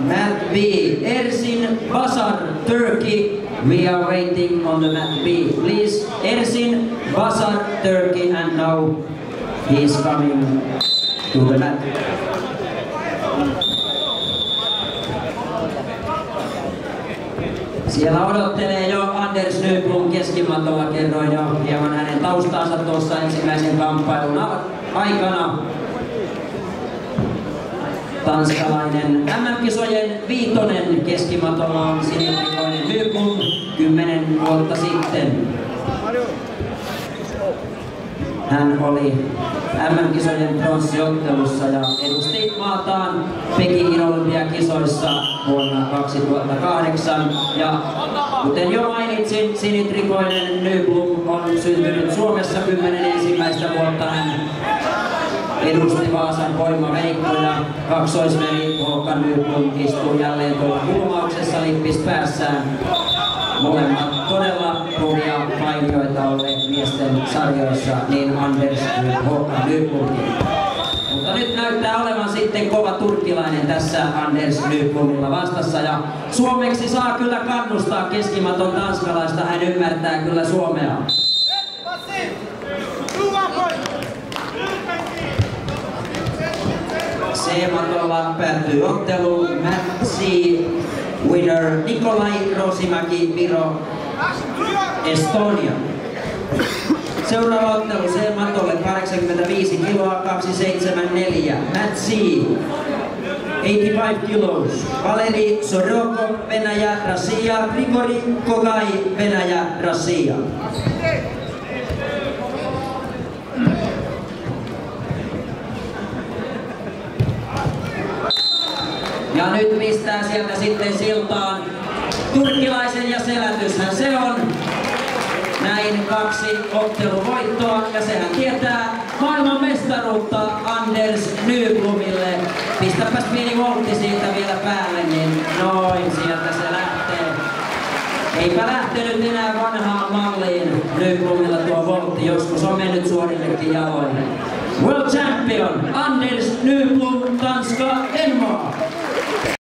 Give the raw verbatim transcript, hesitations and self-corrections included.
Mat B. Ersin Basar, Turkey. We are waiting on the Mat B. Please, Ersin Basar, Turkey, and now he is coming to the mat. Siellä odottelee jo Anders Nyblom keskimatolla, kerroin jo hieman hänen taustaansa tuossa ensimmäisen kamppailun aikana. Tanskalainen M M-kisojen viitonen keskimatolla on sinirikoinen Nyblom kymmenen vuotta sitten. Hän oli M M-kisojen pronssiottelussa ja edusti maataan Pekingin olympiakisoissa vuonna kaksituhattakahdeksan. Ja kuten jo mainitsin, sinitrikoinen Nyblom on syntynyt Suomessa kymmenen ensimmäistä vuotta. Hän edusti Vaasan Voima-Veikko ja kaksoisveli Håkan Nyblom istuu jälleen tuolla kulmauksessa lippis päässään. Molemmat todella kovia painijoita olleet miesten sarjoissa, niin Anders kuin Håkan Nyblomkin. Mutta nyt näyttää olevan sitten kova turkkilainen tässä Anders Nyblomilla vastassa. Ja suomeksi saa kyllä kannustaa keskimaton tanskalaista, hän ymmärtää kyllä suomea. C-matolla päättyy ottelu. Mat C winner Nikolai Rosimäki, Viro, Estonia. Seuraava ottelu C-matolle kahdeksankymmentäviisi kiloa, kaksi seitsemän neljä. Mat C eighty-five kilos. Valeri Sorokov, Venäjä, Russia. Grigori Kogai, Venäjä, Russia. Ja nyt pistää sieltä sitten siltaan turkkilaisen ja selätyshän se on. Näin kaksi otteluvoittoa ja sehän tietää maailman mestaruutta Anders Nyblomille. Pistäpäs pieni voltti siitä vielä päälle, niin noin sieltä se lähtee. Eipä lähtenyt enää vanhaan malliin Nyblomilla tuo voltti, joskus on mennyt suorillekin jaloille. World Champion Anders Nyblom, Tanska, Denmark.